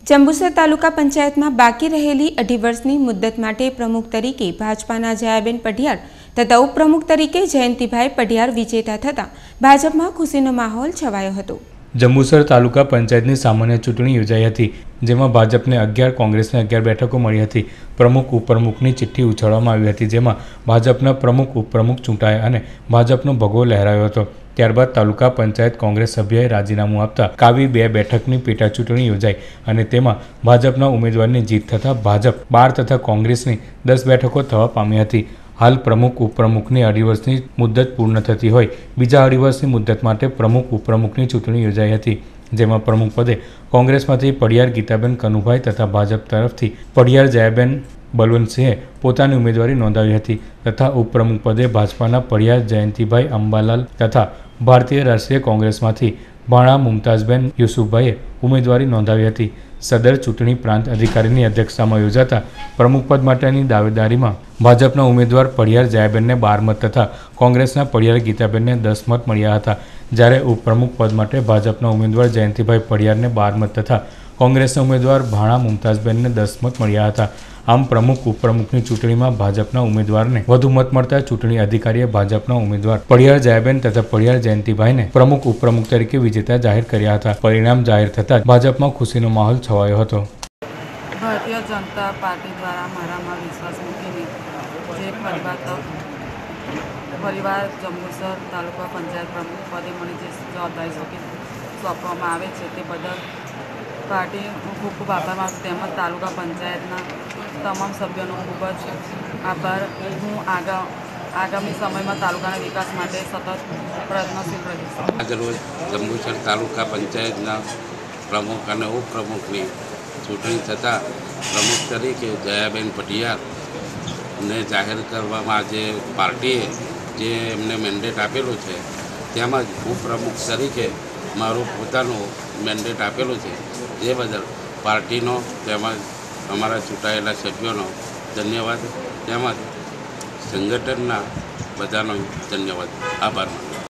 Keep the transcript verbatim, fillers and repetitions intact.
જંબુસર તાલુકા પંચાયતમાં બાકી રહેલી અઢી વર્ષની મુદ્દત માટે પ્રમુખ તરીકે ભાજપાના જયાબેન પઢિયાર તથા ઉપપ્રમુખ તરીકે જયંતિભાઈ પઢિયાર વિજેતા થતાં ભાજપમાં ખુશીનો માહોલ છવાયો હતો। જંબુસર તાલુકા પંચાયતની સામાન્ય ચૂંટણી યોજાઈ હતી, જેમાં ભાજપને અગિયાર, કોંગ્રેસને અગિયાર બેઠકો મળી હતી। પ્રમુખ ઉપપ્રમુખની ચિઠ્ઠી ઉછાળવામાં આવી હતી, જેમાં ભાજપના પ્રમુખ ઉપપ્રમુખ ચૂંટાયા અને ભાજપનો ભગવો લહેરાયો હતો। ત્યારબાદ તાલુકા પંચાયત કોંગ્રેસ સભ્યએ રાજીનામું આપતા કાવી બે બેઠકની પેટા ચૂંટણી યોજાઈ અને તેમાં ભાજપના ઉમેદવારની જીત થતાં ભાજપ બાર તથા કોંગ્રેસની દસ બેઠકો થવા પામી હતી। હાલ પ્રમુખ ઉપપ્રમુખની અઢી વર્ષની મુદ્દત પૂર્ણ થતી હોય બીજા અઢી વર્ષની મુદ્દત માટે પ્રમુખ ઉપપ્રમુખની ચૂંટણી યોજાઈ હતી, જેમાં પ્રમુખ પદે કોંગ્રેસમાંથી પઢિયાર ગીતાબેન કનુભાઈ તથા ભાજપ તરફથી પઢિયાર જયાબેન બલવંતસિંહે પોતાની ઉમેદવારી નોંધાવી હતી તથા ઉપપ્રમુખ પદે ભાજપાના પઢિયાર જયંતિભાઈ અંબાલાલ તથા ભારતીય રાષ્ટ્રીય કોંગ્રેસમાંથી ભાણા મુમતાઝબેન યુસુફભાઈએ ઉમેદવારી નોંધાવી હતી। સદર ચૂંટણી પ્રાંત અધિકારીની અધ્યક્ષતામાં યોજાતા પ્રમુખ પદ માટેની દાવેદારીમાં ભાજપના ઉમેદવાર પઢિયાર જયાબેનને બાર મત તથા કોંગ્રેસના પઢિયાર ગીતાબેનને દસ મત મળ્યા હતા, જ્યારે ઉપપ્રમુખ પદ માટે ભાજપના ઉમેદવાર જયંતિભાઈ પઢિયારને બાર મત તથા કોંગ્રેસના ઉમેદવાર ભાણા મુમતાઝબેનને દસ મત મળ્યા હતા। આમ પ્રમુખ ઉપપ્રમુખની ચૂંટણીમાં ભાજપના ઉમેદવારને વધુ મત મળતા ચૂંટણી અધિકારીએ ભાજપના ઉમેદવાર પઢિયાર જયાબેન તથા પઢિયાર જયંતિભાઈને પ્રમુખ ઉપપ્રમુખ તરીકે વિજેતા જાહેર કર્યા હતા। પરિણામ જાહેર થતાં ભાજપમાં ખુશીનો માહોલ છવાયો હતો। ભારતીય જનતા પાર્ટી દ્વારા મારામાં વિશ્વાસ મૂકીને જે પદવા પરિવાર જંબુસર તાલુકા પંચાયત પ્રમુખ પદે મને જે જવાબદારી સોંપવામાં આવે છે તે બદલ પાર્ટી હું ખૂબ ખૂબ આભાર માનું, તેમજ તાલુકા પંચાયતના તમામ સભ્યોનો ખૂબ જ આભાર। હું આગા આગામી સમયમાં તાલુકાના વિકાસ માટે સતત પ્રયત્નશીલ રહીશ। આજરોજ જંબુસર તાલુકા પંચાયતના પ્રમુખ અને ઉપપ્રમુખની ચૂંટણી થતાં પ્રમુખ તરીકે જયાબેન પઢિયારને જાહેર કરવામાં આજે પાર્ટીએ જે એમને મેન્ડેટ આપેલું છે તેમજ ઉપપ્રમુખ તરીકે મારું પોતાનું મેન્ડેટ આપેલું છે, જે બદલ પાર્ટીનો તેમજ અમારા ચૂંટાયેલા સભ્યોનો ધન્યવાદ તેમજ સંગઠનના બધાનો ધન્યવાદ, આભાર માનું છું।